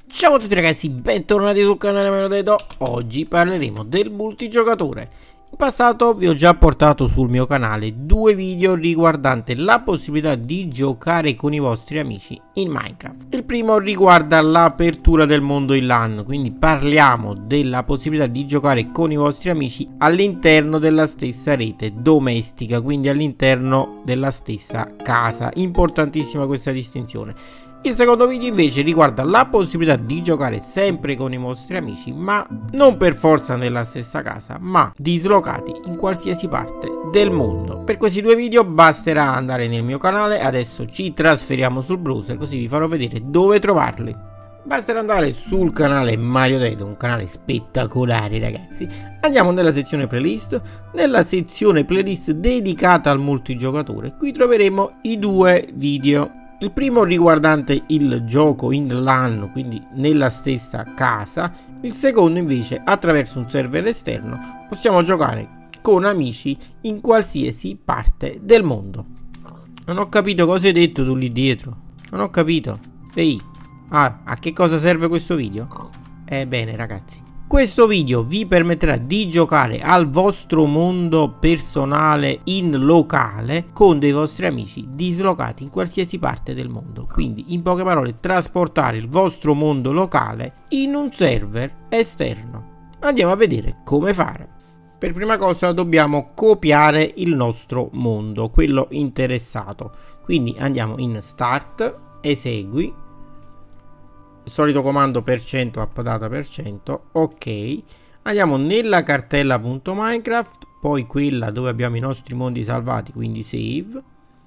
Ciao a tutti ragazzi, bentornati sul canale Mario. Oggi parleremo del multigiocatore. In passato vi ho già portato sul mio canale due video riguardanti la possibilità di giocare con i vostri amici in Minecraft. Il primo riguarda l'apertura del mondo in LAN, quindi parliamo della possibilità di giocare con i vostri amici all'interno della stessa rete domestica, quindi all'interno della stessa casa. Importantissima questa distinzione. Il secondo video invece riguarda la possibilità di giocare sempre con i vostri amici, ma non per forza nella stessa casa, ma dislocati in qualsiasi parte del mondo. Per questi due video basterà andare nel mio canale. Adesso ci trasferiamo sul browser, così vi farò vedere dove trovarli. Basterà andare sul canale Mario Dedo, un canale spettacolare ragazzi. Andiamo nella sezione playlist. Nella sezione playlist dedicata al multigiocatore, qui troveremo i due video. Il primo riguardante il gioco in LAN, quindi nella stessa casa. Il secondo invece attraverso un server esterno possiamo giocare con amici in qualsiasi parte del mondo. Non ho capito cosa hai detto tu lì dietro. Non ho capito. Ehi, a che cosa serve questo video? Bene ragazzi, questo video vi permetterà di giocare al vostro mondo personale in locale con dei vostri amici dislocati in qualsiasi parte del mondo. Quindi in poche parole trasportare il vostro mondo locale in un server esterno. Andiamo a vedere come fare. Per prima cosa dobbiamo copiare il nostro mondo, quello interessato. Quindi andiamo in Start, Esegui, solito comando %, appdata %, ok. Andiamo nella cartella .minecraft, poi quella dove abbiamo i nostri mondi salvati, quindi save.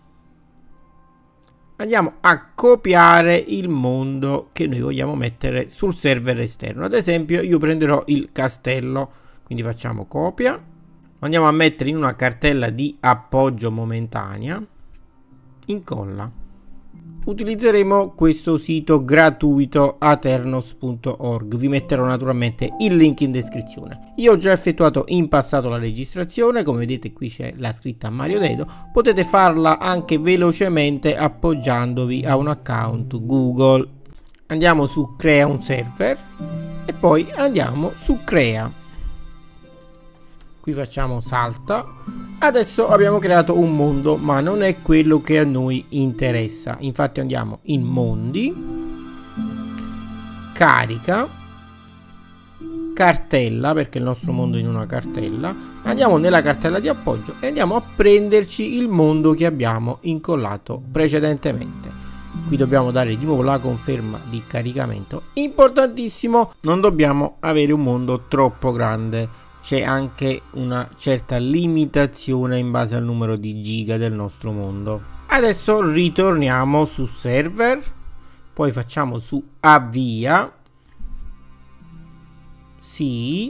Andiamo a copiare il mondo che noi vogliamo mettere sul server esterno. Ad esempio io prenderò il castello, quindi facciamo copia. Lo andiamo a mettere in una cartella di appoggio momentanea, incolla. Utilizzeremo questo sito gratuito aternos.org. Vi metterò naturalmente il link in descrizione. Io ho già effettuato in passato la registrazione, come vedete qui c'è la scritta Mario Dedo. Potete farla anche velocemente appoggiandovi a un account Google. Andiamo su crea un server e poi andiamo su crea. Qui facciamo salta. Adesso abbiamo creato un mondo, ma non è quello che a noi interessa. Infatti andiamo in mondi, carica, cartella, perché il nostro mondo è in una cartella. Andiamo nella cartella di appoggio e andiamo a prenderci il mondo che abbiamo incollato precedentemente. Qui dobbiamo dare di nuovo la conferma di caricamento. Importantissimo, non dobbiamo avere un mondo troppo grande. C'è anche una certa limitazione in base al numero di giga del nostro mondo. Adesso ritorniamo su server, poi facciamo su avvia, sì,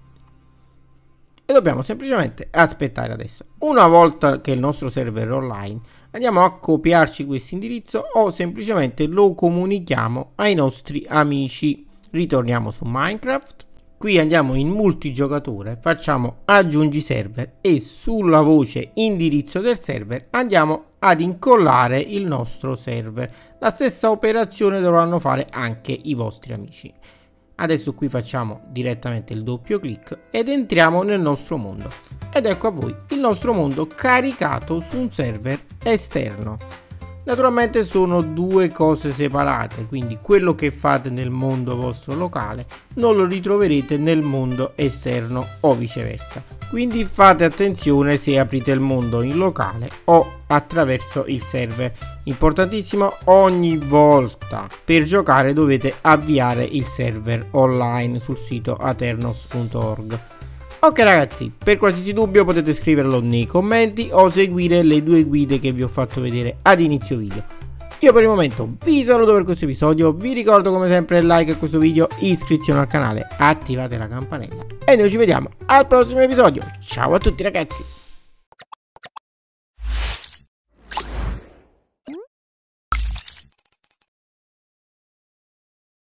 e dobbiamo semplicemente aspettare adesso. Una volta che il nostro server è online, andiamo a copiarci questo indirizzo o semplicemente lo comunichiamo ai nostri amici. Ritorniamo su Minecraft. Qui andiamo in multigiocatore, facciamo aggiungi server e sulla voce indirizzo del server andiamo ad incollare il nostro server. La stessa operazione dovranno fare anche i vostri amici. Adesso qui facciamo direttamente il doppio clic ed entriamo nel nostro mondo. Ed ecco a voi il nostro mondo caricato su un server esterno. Naturalmente sono due cose separate, quindi quello che fate nel mondo vostro locale non lo ritroverete nel mondo esterno o viceversa. Quindi fate attenzione se aprite il mondo in locale o attraverso il server. Importantissimo, ogni volta per giocare dovete avviare il server online sul sito aternos.org. Ok ragazzi, per qualsiasi dubbio potete scriverlo nei commenti o seguire le due guide che vi ho fatto vedere ad inizio video. Io per il momento vi saluto per questo episodio, vi ricordo come sempre like a questo video, iscrizione al canale, attivate la campanella e noi ci vediamo al prossimo episodio. Ciao a tutti ragazzi!